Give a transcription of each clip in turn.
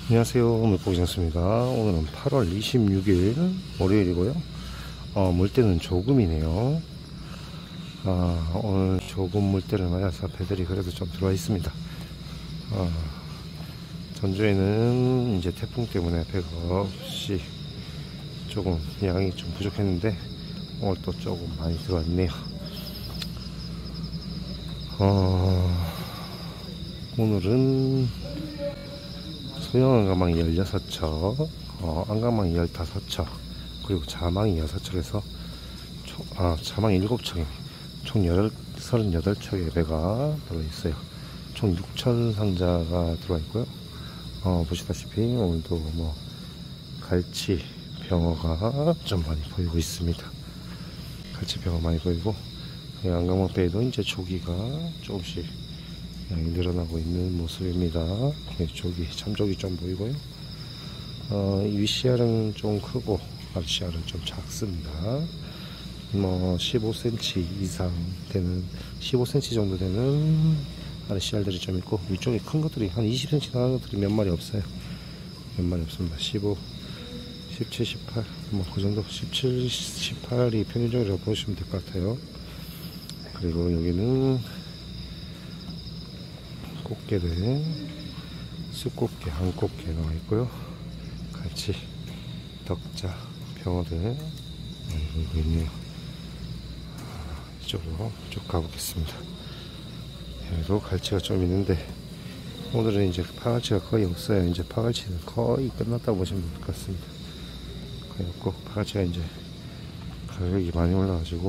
안녕하세요, 물고기장수입니다. 오늘은 8월 26일 월요일이고요. 물때는 조금이네요. 오늘 조금 물때를 맞아서 배들이 그래도 좀 들어와 있습니다. 전주에는 이제 태풍 때문에 배가 없이 조금 양이 좀 부족했는데 오늘 또 조금 많이 들어와 있네요. 오늘은 소형 안가망이 16척, 안가망이 15척, 그리고 자망이 6척에서 자망이 7척입니다. 총 38척의 배가 들어있어요. 총 6천 상자가 들어와 있고요. 보시다시피 오늘도 갈치, 병어가 좀 많이 보이고 있습니다. 갈치, 병어 많이 보이고, 안강망 배에도 이제 조기가 조금씩 양이 늘어나고 있는 모습입니다. 참조기 좀 보이고요. 윗씨알은 좀 크고 앞씨알은 좀 작습니다. 15cm 이상 되는, 15cm 정도 되는 아랫씨알들이 좀 있고, 위쪽에 큰 것들이 한 20cm 나가는 것들이 몇 마리 없어요. 몇 마리 없습니다. 15, 17, 18, 그 정도, 17, 18이 평균적이라고 보시면 될 것 같아요. 그리고 여기는 꽃게들, 쑥꽃게, 암꽃게 나와 있고요. 갈치, 덕자, 병어들 보이고 있네요. 이쪽으로 쭉 가보겠습니다. 여기도 갈치가 좀 있는데 오늘은 이제 파갈치가 거의 없어요. 이제 파갈치는 거의 끝났다고 보시면 될 것 같습니다. 거의 없고, 파갈치가 이제 가격이 많이 올라가지고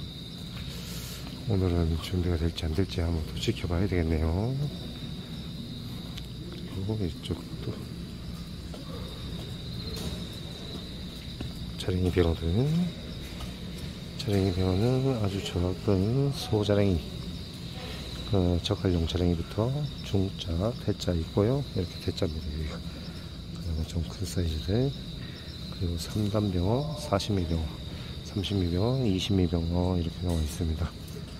오늘은 준비가 될지 안 될지 한번 더 지켜봐야 되겠네요. 그리고 이쪽도 자랭이 병어들, 자랭이 병어는 아주 작은 소자랭이, 젓갈용 자랭이부터 중자, 대자 있고요. 이렇게 대자입니다. 여기가. 그다음에 좀 큰 사이즈들, 그리고 3단 병어, 40mm 병어, 30mm 병어, 20mm 병어 이렇게 나와 있습니다.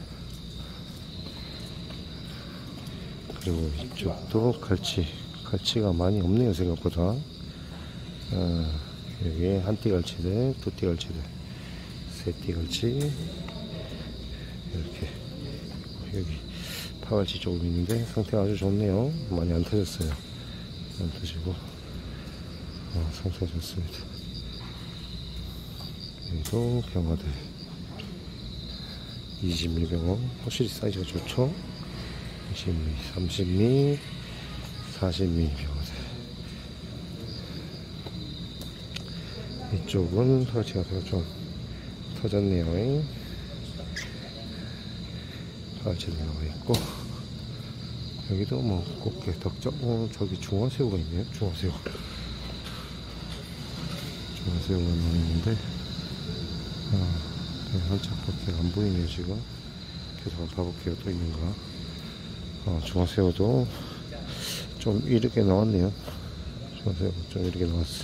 그리고 이쪽도 갈치가 많이 없네요, 생각보다. 여기에 한띠 갈치들, 두띠 갈치들, 세띠 갈치, 이렇게. 여기 파갈치 조금 있는데 상태가 아주 좋네요. 많이 안 터졌어요. 안 터지고 상태가 좋습니다. 여기도 병어들, 20mm 병어, 확실히 사이즈가 좋죠. 20mm, 30mm, 40mm 병어들. 이쪽은 파갈치가 좀 터졌네요. 파갈치도 나와 있고, 여기도 꽃게, 덕적, 저기 중화새우가 있네요. 중화새우가 나와 있는데, 살짝밖에 안 보이네요, 지금. 계속 한번 봐볼게요. 또 있는가. 중화새우도 좀 이렇게 나왔네요. 중화새우가 좀 이렇게 나왔어요.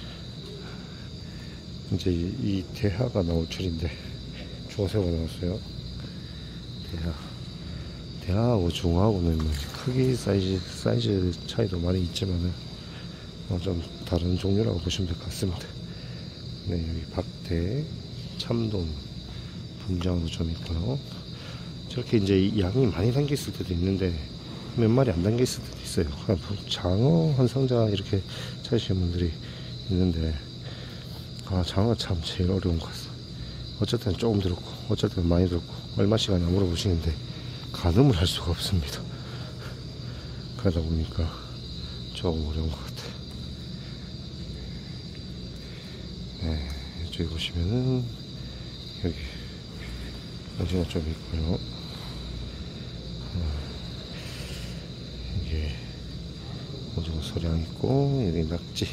이제 이 대하가 나올 줄인데 중화새우가 나왔어요. 대하하고 중화하고는 크기 사이즈 차이도 많이 있지만은 좀 다른 종류라고 보시면 될 것 같습니다. 네, 여기 박대, 참돔, 분장어도 좀 있고요. 저렇게 이제 양이 많이 담겼을 때도 있는데 몇 마리 안 담겼을 때도 있어요. 장어 한 상자 이렇게 찾으시는 분들이 있는데, 장어 참 제일 어려운 것 같아요. 어쨌든 조금 들었고, 어쨌든 많이 들었고, 얼마 시간이나 물어보시는데 가늠을 할 수가 없습니다. 그러다 보니까 조금 어려운 것 같아요. 네, 이쪽에 보시면은 여기 오징어 좀 있고요. 이게 오징어 소량 있고, 여기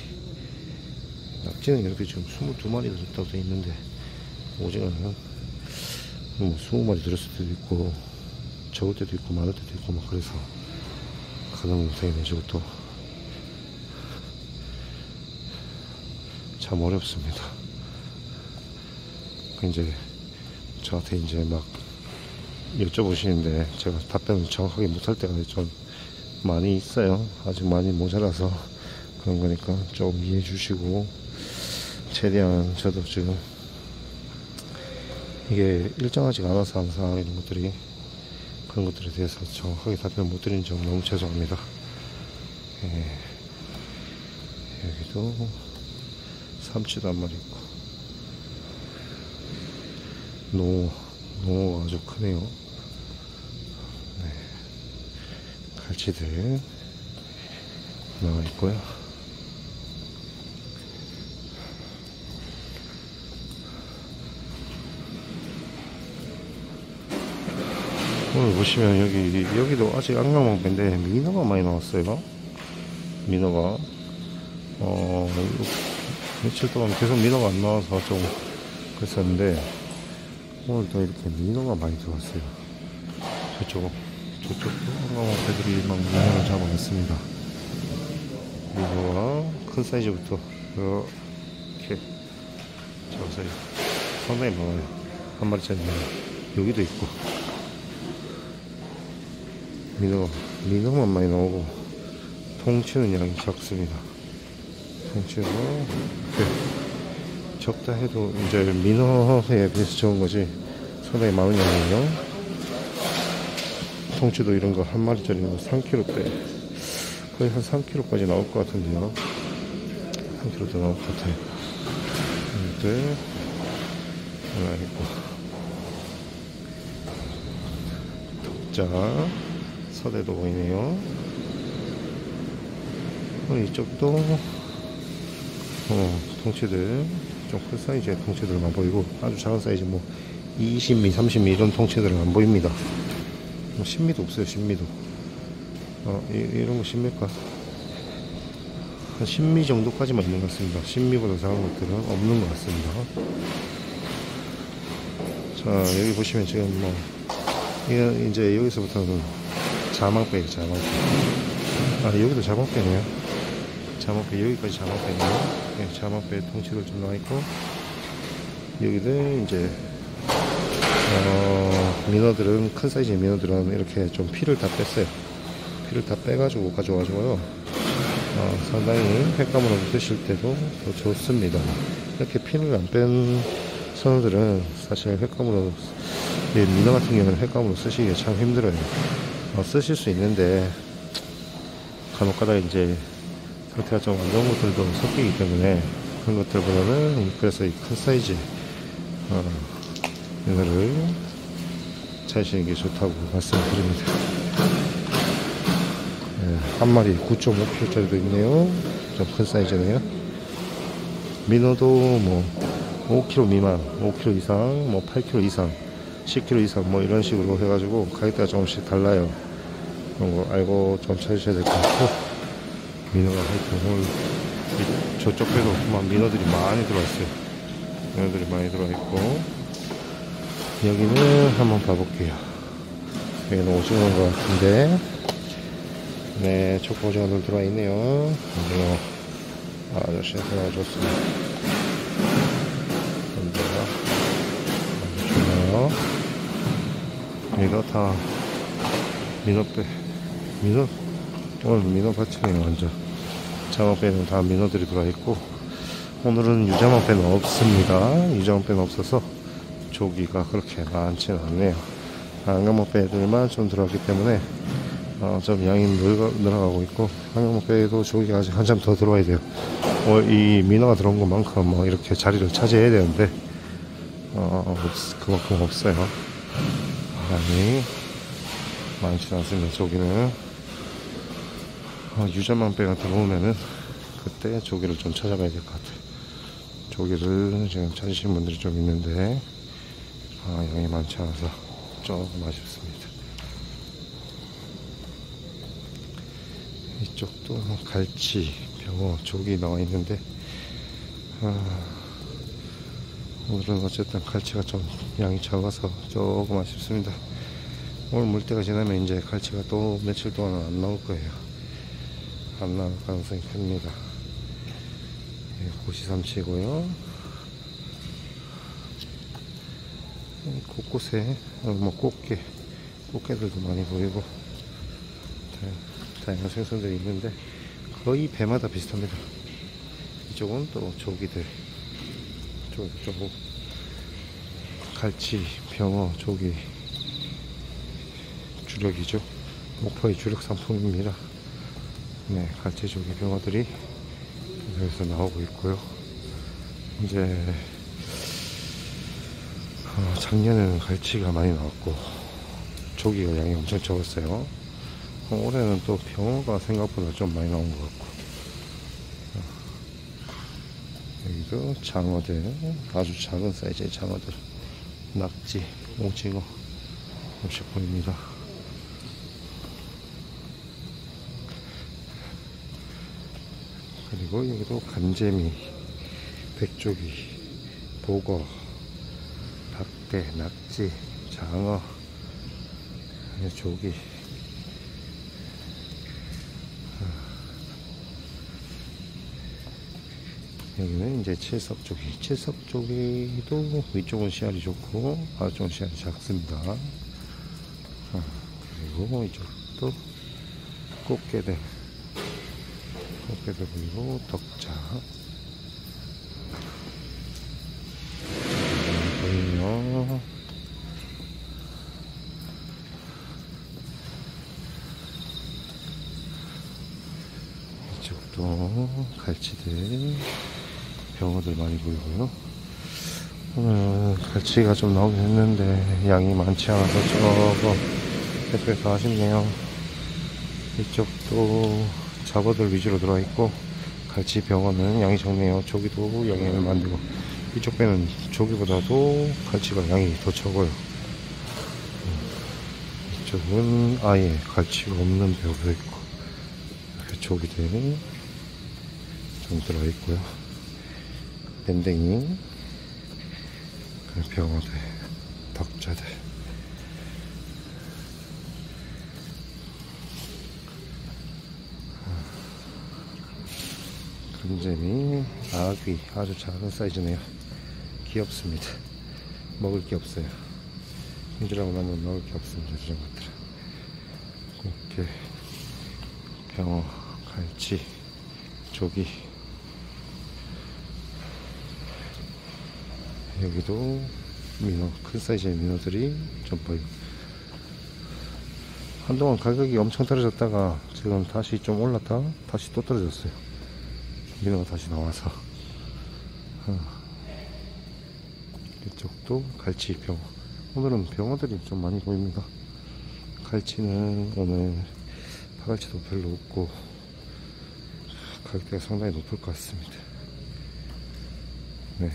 낙지는 이렇게 지금 22마리 들었다고 되어 있는데, 오징어는 20마리 들었을 때도 있고 적을 때도 있고 많을 때도 있고 그래서 가늠을 못하겠네. 저것도 참 어렵습니다. 이제 저한테 이제 막 여쭤보시는데 제가 답변을 정확하게 못할 때가 좀 많이 있어요. 아직 많이 모자라서 그런 거니까 좀 이해해 주시고, 최대한 저도 지금 이게 일정하지가 않아서 항상 이런 것들이, 그런 것들에 대해서 정확하게 답변 못 드린 점 너무 죄송합니다. 예. 여기도 삼치도 한 마리 있고, 농어가 아주 크네요. 네. 갈치들 나와 있고요. 오늘 보시면 여기도 아직 안강망배인데 민어가 많이 나왔어요. 민어가 며칠 동안 계속 민어가 안 나와서 좀 그랬었는데, 오늘도 이렇게 민어가 많이 들어왔어요. 저쪽도 안강망배들이 막 민어를 잡아냈습니다. 민어가 큰 사이즈부터 이렇게 잡아서 상당히 많아요. 한 마리짜리 여기도 있고. 민어만 많이 나오고, 통치는 양이 적습니다. 통치는 적다 해도 이제 민어에 비해서 적은 거지 상당히 많은 양이에요. 통치도 이런 거 한 마리짜리는 3kg대, 거의 한 3kg까지 나올 것 같은데요. 3kg 더 나올 것 같아요. 이것들 하나 있고, 독자 서대도 보이네요. 이쪽도 통치들 좀 큰 사이즈의 통치들만 보이고, 아주 작은 사이즈 20미, 30미 이런 통치들은 안 보입니다. 10미도 없어요. 10미도 이런 거 10미일까? 한 10미 정도까지만 있는 것 같습니다. 10미보다 작은 것들은 없는 것 같습니다. 자, 여기 보시면 지금 이제 여기서부터는 자망배예요. 여기도 자망배네요. 자망배, 여기까지 자망배네요. 네, 자망배 통치들 좀 나와있고, 여기들 이제 민어들은, 큰 사이즈의 민어들은 이렇게 좀 피를 다 뺐어요. 피를 다 빼가지고 가져와가지고요, 상당히 횟감으로 드실 때도 더 좋습니다. 이렇게 피를 안 뺀 선어들은 사실 횟감으로, 민어 같은 경우는 횟감으로 쓰시기가 참 힘들어요. 쓰실 수 있는데 간혹가다 이제 상태가 좀 안 좋은 것들도 섞이기 때문에, 그런 것들보다는 그래서 이 큰 사이즈 민어를 찾으시는 게 좋다고 말씀드립니다. 네, 한 마리 9.5kg짜리도 있네요. 좀 큰 사이즈네요. 민어도 5kg 미만, 5kg 이상, 8kg 이상, 10kg 이상 이런 식으로 해가지고 가격대가 조금씩 달라요. 그런 거 알고 좀 찾으셔야 될 것 같고, 민어가 하여튼 오늘 저쪽 배도 민어들이 많이 들어왔어요. 민어들이 많이 들어와있고, 여기는 한번 봐볼게요. 여기는 오징어인 것 같은데, 네, 초코 오징어들 들어와있네요. 오징어 아저씨 들어와줬습니다. 좋아요. 이거 다 민어배, 오늘 민어 밭이네요. 완전 자망배는 다 민어들이 들어있고, 오늘은 유자망배는 없습니다. 유자망배는 없어서 조기가 그렇게 많지는 않네요. 안강망배들만 좀 들어왔기 때문에 좀 양이 늘어가고 있고, 안강망배도 조기가 아직 한참 더 들어와야 돼요. 이 민어가 들어온 것만큼 이렇게 자리를 차지해야 되는데 그만큼 없어요. 양이 많지는 않습니다. 조기는 유자망배가 들어오면은 그때 조기를 좀 찾아가야 될 것 같아요. 조기를 지금 찾으시는 분들이 좀 있는데 양이 많지 않아서 조금 아쉽습니다. 이쪽도 갈치, 병어, 조기 나와 있는데 오늘은 어쨌든 갈치가 좀 양이 적어서 조금 아쉽습니다. 오늘 물때가 지나면 이제 갈치가 또 며칠 동안은 안 나올 거예요. 안 나올 가능성이 큽니다. 고시삼치고요. 곳곳에 꽃게들도 많이 보이고 다양한 생선들이 있는데, 거의 배마다 비슷합니다. 이쪽은 또 조기들, 조기, 갈치, 병어, 조기 주력이죠. 목포의 주력 상품입니다. 네, 갈치, 조기, 병어들이 여기서 나오고 있고요. 이제 작년에는 갈치가 많이 나왔고 조기가 양이 엄청 적었어요. 올해는 또 병어가 생각보다 좀 많이 나온 것 같고, 여기도 장어들, 아주 작은 사이즈의 장어들, 낙지, 오징어 없이 보입니다. 그리고 여기도 간재미, 백조기, 보거, 박대, 낙지, 장어, 조기, 여기는 이제 칠석조기. 칠석조기도 위쪽은 씨알이 좋고 아래쪽은 씨알이 작습니다. 그리고 이쪽도 꽃게들 보이고 덕자 보이며, 이쪽도 갈치들, 병어들 많이 보이고요. 오늘 갈치가 좀 나오긴 했는데 양이 많지 않아서 조금 대표가 아쉽네요. 이쪽도 잡어들 위주로 들어와 있고 갈치, 병어는 양이 적네요. 조기도 양이 만들고, 이쪽 배는 조기보다도 갈치가 양이 더 적어요. 이쪽은 아예 갈치가 없는 배도 있고, 조기들 좀 들어와 있고요. 밴댕이, 병어들, 덕자들, 금재미, 아귀, 아주 작은 사이즈네요. 귀엽습니다. 먹을 게 없어요. 힘들라고 하면 먹을 게 없습니다. 이런 것들은. 꽃게, 병어, 갈치, 조기. 여기도 민어, 큰 사이즈의 민어들이 좀 보이고, 한동안 가격이 엄청 떨어졌다가 지금 다시 좀 올랐다 다시 또 떨어졌어요. 민어가 다시 나와서. 이쪽도 갈치, 병어. 오늘은 병어들이 좀 많이 보입니다. 갈치는 오늘 파갈치도 별로 없고 가격대가 상당히 높을 것 같습니다. 네.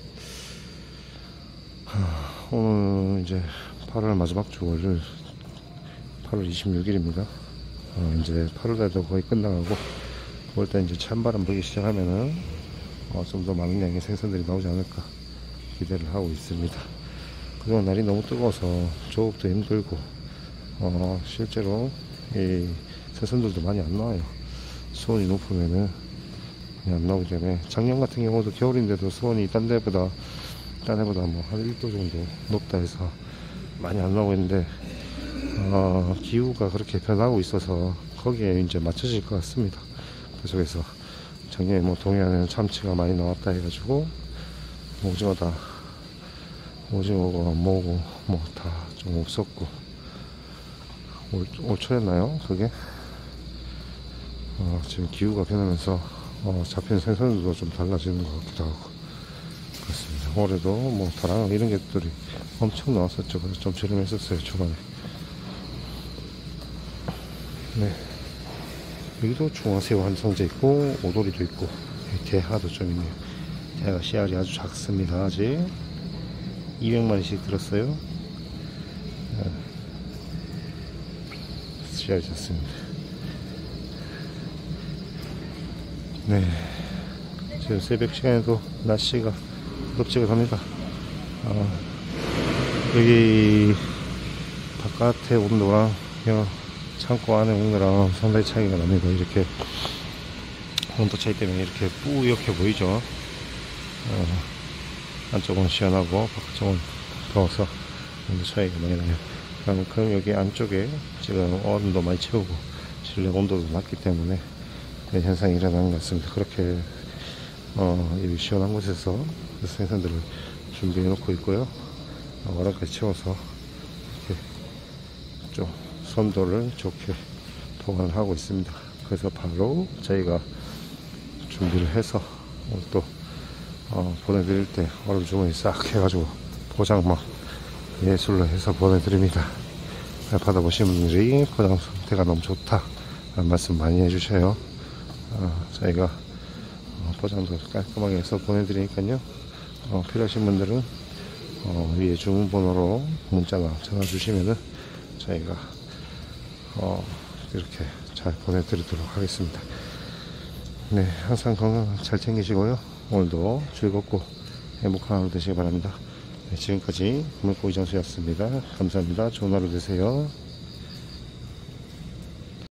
오늘 이제 8월 마지막 주 월요일, 8월 26일입니다. 이제 8월달도 거의 끝나가고 9월달 이제 찬바람 불기 시작하면은 좀 더 많은 양의 생선들이 나오지 않을까 기대를 하고 있습니다. 그동안 날이 너무 뜨거워서 조업도 힘들고 실제로 이 생선들도 많이 안 나와요. 수온이 높으면은 안 나오기 때문에, 작년 같은 경우도 겨울인데도 수온이 딴 데보다 뭐 한 1도 정도 높다 해서 많이 안 나오고 있는데, 기후가 그렇게 변하고 있어서 거기에 이제 맞춰질 것 같습니다. 그래서 작년에 뭐 동해안에는 참치가 많이 나왔다 해가지고 오징어가 뭐고 뭐 다 좀 없었고, 올 초였나요 그게? 지금 기후가 변하면서 잡히는 생선들도 좀 달라지는 것 같기도 하고 그렇습니다. 올해도 뭐 다랑 이런 것들이 엄청 나왔었죠. 그래서 좀 저렴했었어요 초반에. 네, 여기도 중화새우 한 성재 있고 오돌이도 있고 대하도 좀 있네요. 대하가 씨알이 아주 작습니다. 아직 200마리씩 들었어요. 씨알이 작습니다. 네, 지금 새벽 시간에도 날씨가 덥지근합니다. 여기 바깥의 온도랑 창고 안에 온도랑 상당히 차이가 납니다. 이렇게 온도 차이 때문에 이렇게 뿌옇게 보이죠. 안쪽은 시원하고 바깥쪽은 더워서 온도 차이가 많이 나요. 그만큼 여기 안쪽에 지금 얼음도 많이 채우고 실내 온도도 낮기 때문에 현상이 일어나는 것 같습니다. 그렇게 이 시원한 곳에서 생선들을 준비해 놓고 있고요. 와라까지 채워서 이렇게 좀 선도를 좋게 보관을 하고 있습니다. 그래서 바로 저희가 준비를 해서 오늘 또 보내드릴 때 얼음 주머니 싹 해가지고 포장 막 예술로 해서 보내드립니다. 받아보신 분들이 포장 상태가 너무 좋다 라는 말씀 많이 해주셔요. 저희가 포장도 깔끔하게 해서 보내드리니까요. 필요하신 분들은 위에 주문번호로 문자나 전화 주시면은 저희가 이렇게 잘 보내드리도록 하겠습니다. 네, 항상 건강 잘 챙기시고요. 오늘도 즐겁고 행복한 하루 되시기 바랍니다. 네, 지금까지 물고기 장수였습니다. 감사합니다. 좋은 하루 되세요.